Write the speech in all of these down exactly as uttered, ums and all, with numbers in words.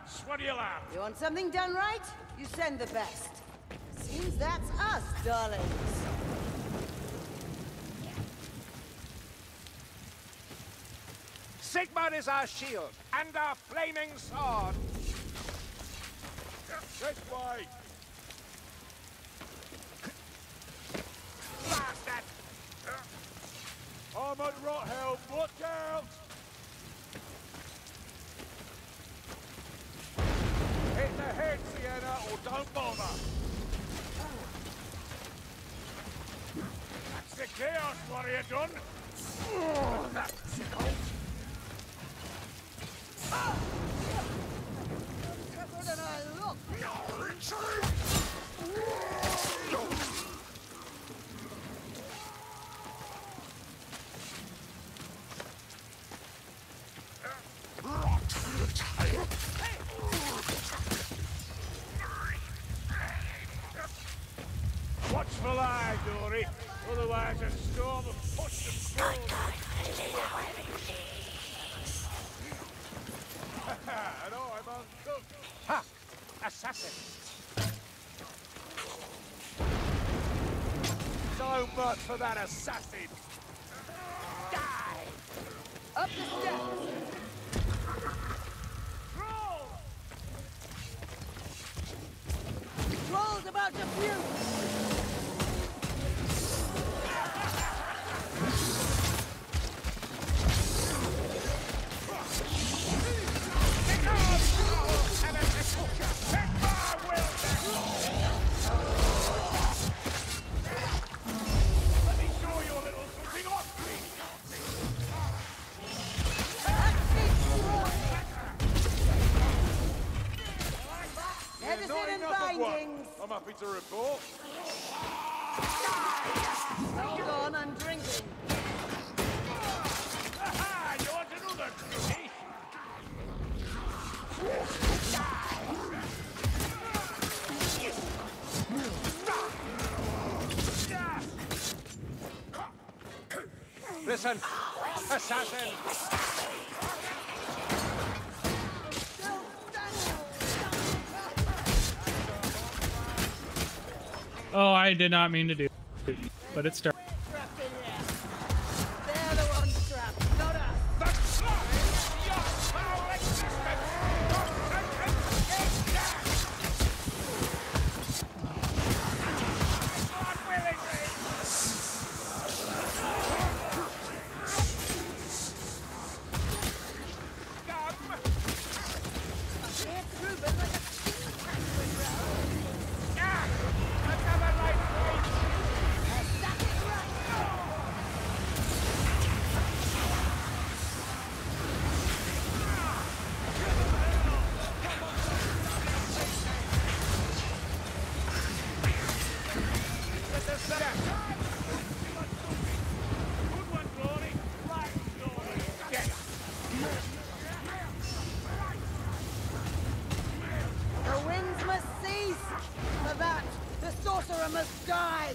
That's what you'll have. You want something done right? You send the best. Seems that's us, darlings. Sigmar is our shield, and our flaming sword. This way. Blast that! I'm at Rothelm, look out! Hit the head, Sienna, or don't bother. That's the Chaos Warrior done. Tougher than I look. Watchful eye, Dory. Otherwise a storm of push and pull. And I'm uncooked. Ha! Assassin. So much for that assassin. Die! Up the steps. Troll! Troll's about to puke. I'm happy to report. Hold on, I'm drinking. Aha! You want another cookie? Listen, assassin! Oh, I did not mean to do it, but it's dark. They're the ones trapped, not us. Must die!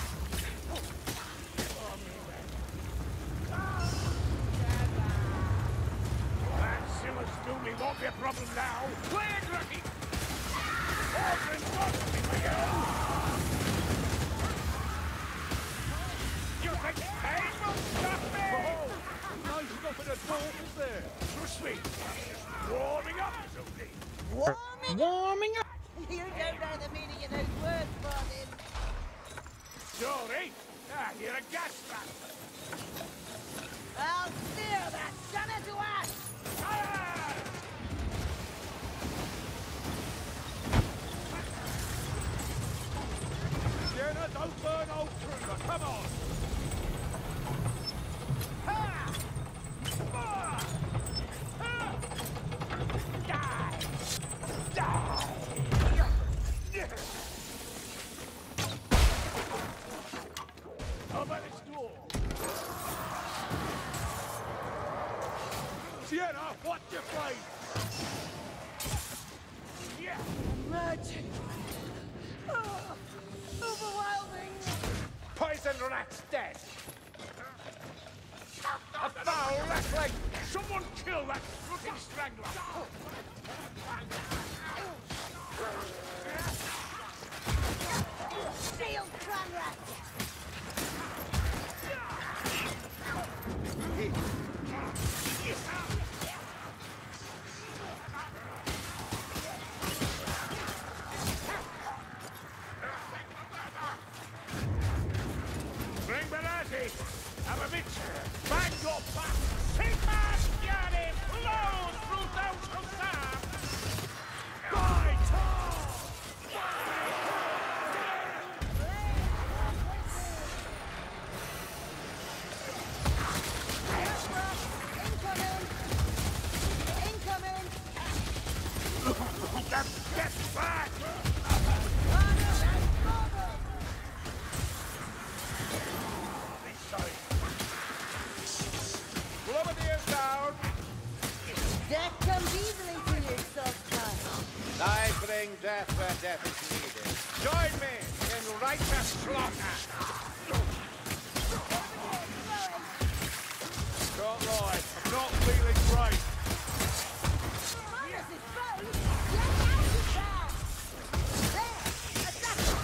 That Silas Dooming won't be a problem now. Play it, Lucky! Orphan wants me for you! You think pain will stop me? Oh, no stopping at all, is there? Trust me. Warming up, Zombie. Warming, Warming up! You don't know the meaning of those words, Martin. Dory? Ah, you're a gas trap. I'll steer that stunner to ash! Fire! Jenna, don't burn old Kruger, come on! Ha! Ah! Ha! Die! Die! Over this door! Sienna, watch your blade! Yeah! Magic! Oh, overwhelming! Poison rat's dead! A foul ratling! Someone kill that fucking strangler! them! Get back! This side. Grenadiers down! Death comes easily to you sometimes. I bring death where death is needed. Join me in righteous slaughter! Don't lie, I'm not feeling great. Minus his foe! Get out of there! There! Assassin!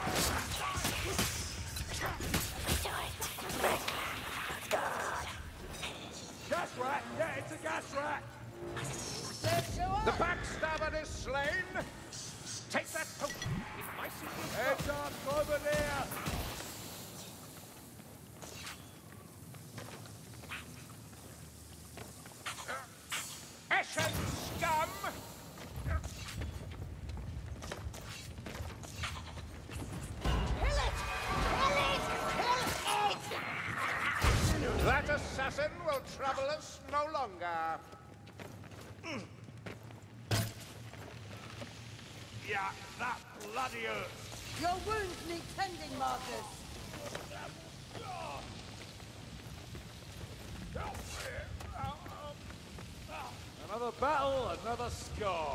Gas rat! Yeah, it's a gas rat! Let's go on! The backstabber is slain! Take that poke! It might see you. Heads up, over there! Eshen scum! Kill it! Kill it! Kill it! That assassin will trouble us no longer. Yeah, that bloody hurts. Your wounds need tending, Marcus. Another battle, another scar.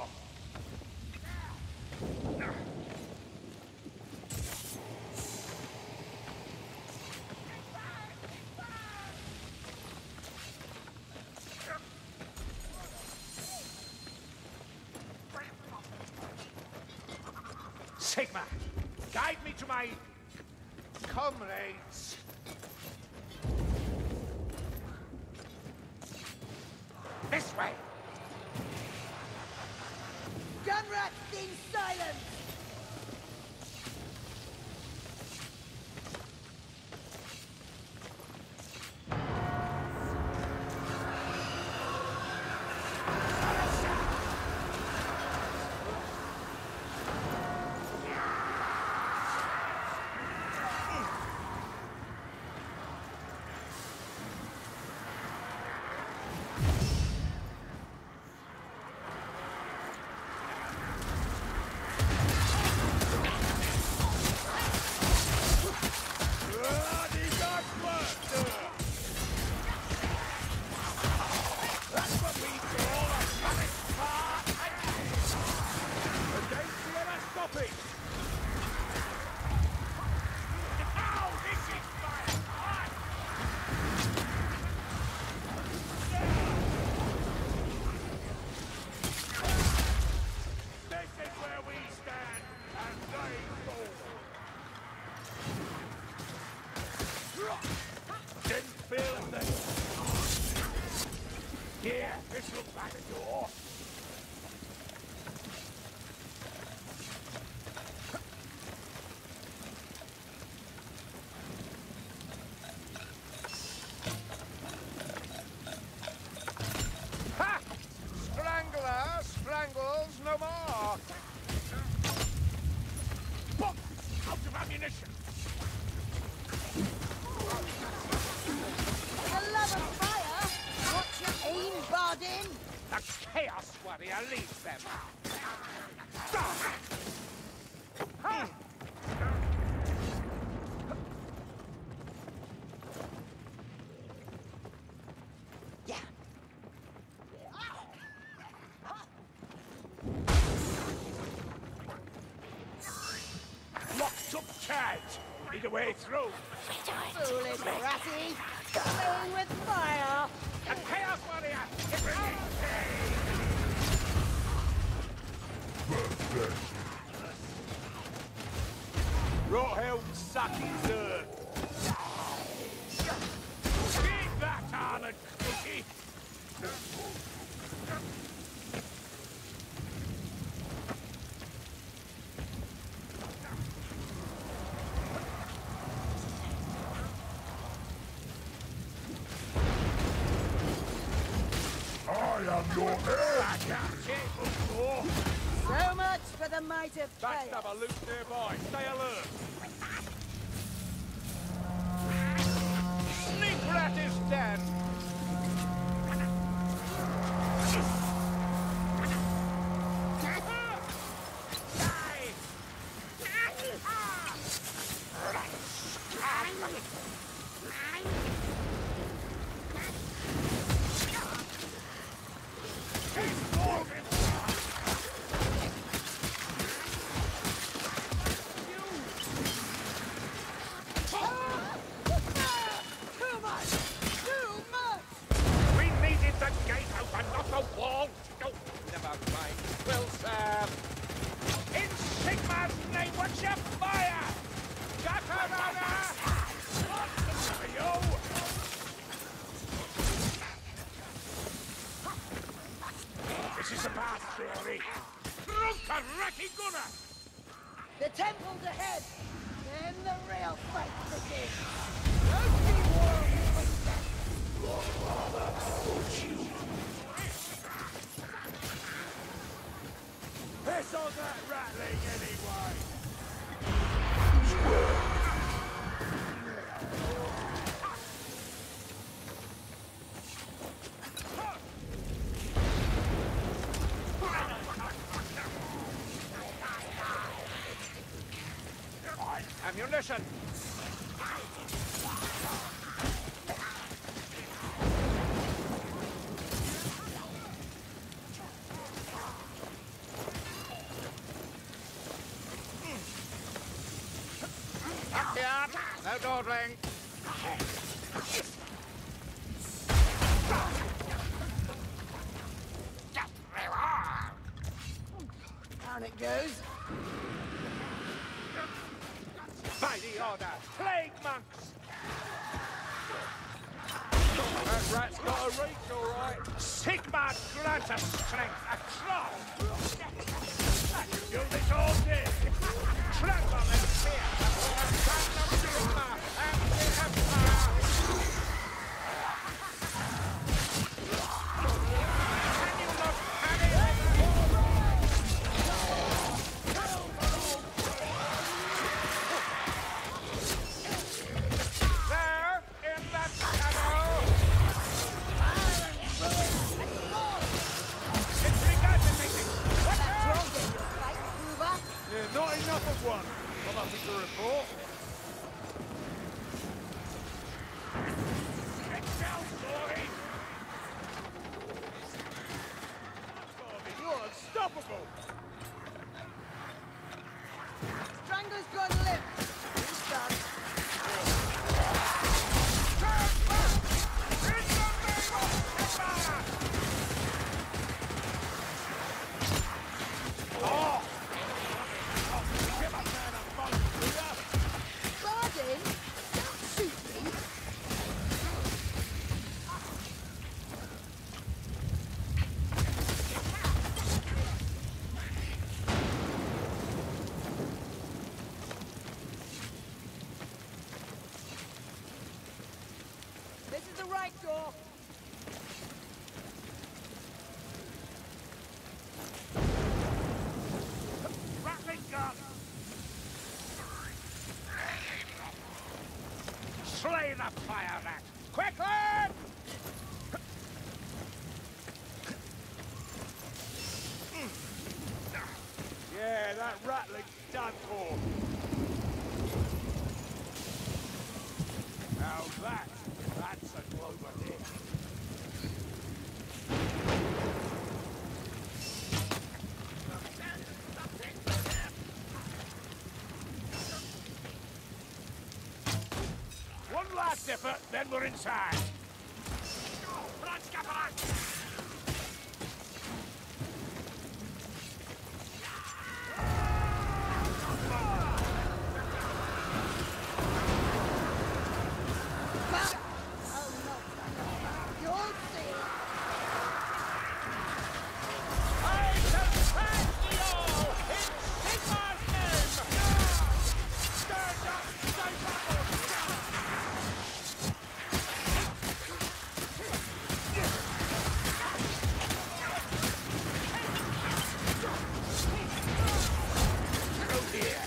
Sigma, guide me to my comrades. This way. Gunrats in silence! Here, this looks like a door. Ha! Strangler strangles no more. Boom! Out of ammunition. For the love of fire! What's your aim, Bardin? The Chaos Warrior leads them. Ha! Yeah. Locked up cat. Need a way through. Foolish ratty! Playing with fire! A Chaos Warrior! Bring it! Rotheld sucking dirt. Keep that armored cookie! I am your heir! So much for the might of chaos. Backstabber loot nearby. Stay alert. Sneak rat is dead. me! Drunken ratty gunner! The temple's ahead! Then the real fight begins! Don't be warned, princess! Piss on that rattling anyway! Ammunition! Up here! No dawdling! Down it goes. By the order! Plague monks! That rat's got a reach, all right. Sigmar grant us strength, a troll! I can do this all day! Trample and fear before the son of Sigmar and the Empire! Can you look at it? There, in that shadow! It's regurgitating! What That's the? wrong in your fight, Gruber. Yeah, not enough of one. Well, nothing to report. Get down, boy! Bobby, you're unstoppable! Strangler's gone limp. He's done. Turn back! In the name of Sigmar! Oh! Oh, give a man a bump, will ya? Bardin, don't shoot me. This is the right door. Rattling gun! Slay the fire rat! Quickly! Yeah, that rattling's done for. Now that, that's a clover hit. One last effort, then we're inside. Oh no. You'll see. I shall smash you all in Sigmar's name! Stand up, stand up! Oh dear!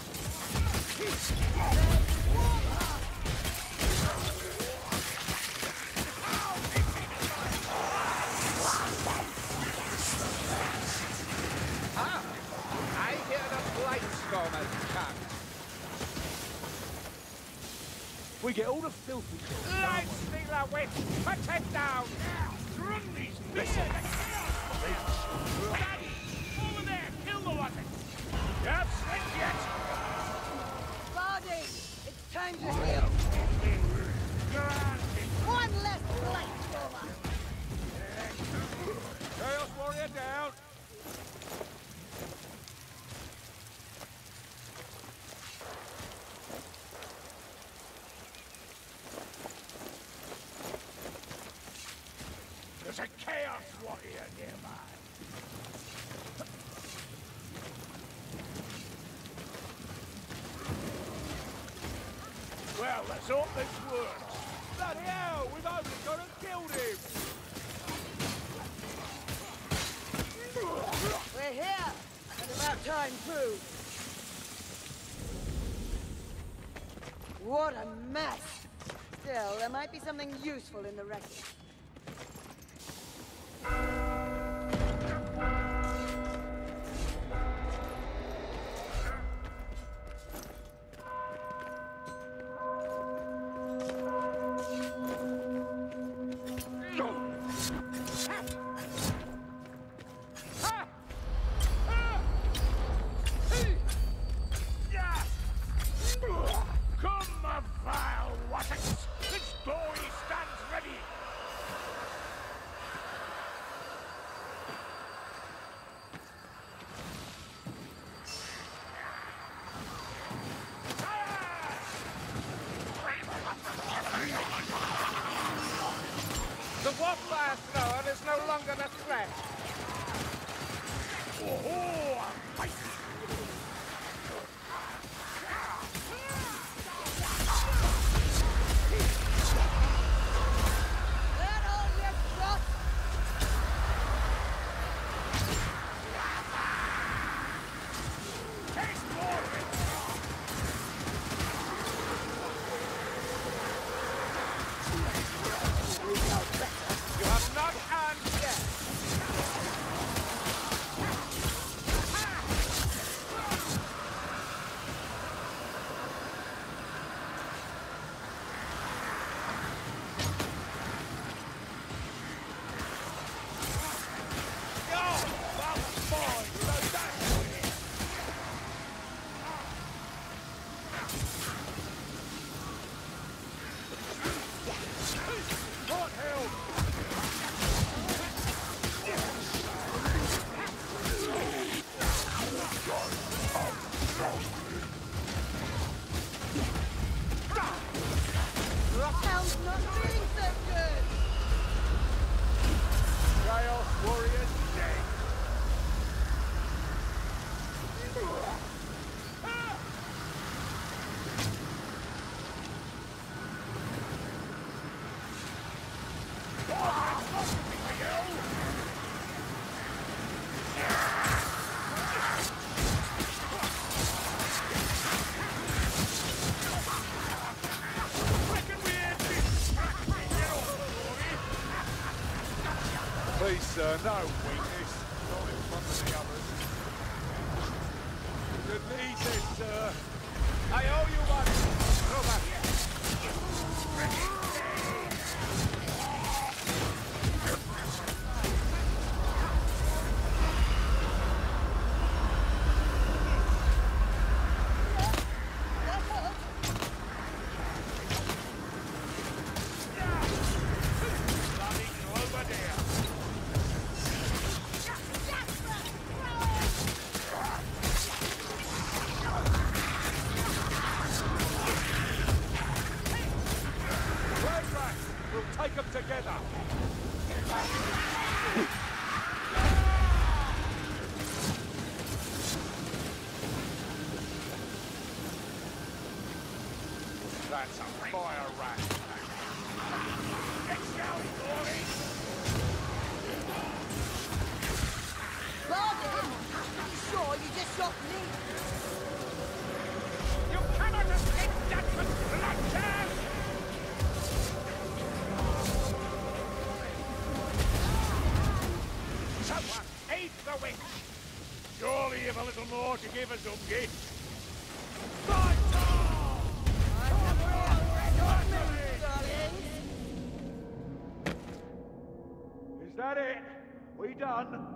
Ah! I hear the Blightstormers come. We get all the filthy filth. Light stealer witch! Put him down! Run these listen! Daddy! Over there! Kill the one! Yep, slick yet! Bardin, it's time to heal. Granted! One less light over. Chaos Warrior down! There's a Chaos Warrior nearby. Well, let's hope this works. Bloody hell, we've only got and killed him. We're here! And about time, too. What a mess! Still, there might be something useful in the wreckage. The wildfire thrower is no longer a threat. Oh, I That all you've got? taste more of it. You have not earned yet. Hell's not feeling so good! Chaos Warriors dead. Please, sir, no weakness. Not in front of the others. Good easy, sir. I owe you one. Over. Bloody go over there. Right, right. We'll take them together. That's a fire rat. Let's go, boys. Bargain? You sure you just shot me? You cannot escape judgment, Blanchard! Someone aid the witch! Surely you've a little more to give us, Ungi. Fight on! I'm never all red darling. Is that it? We done?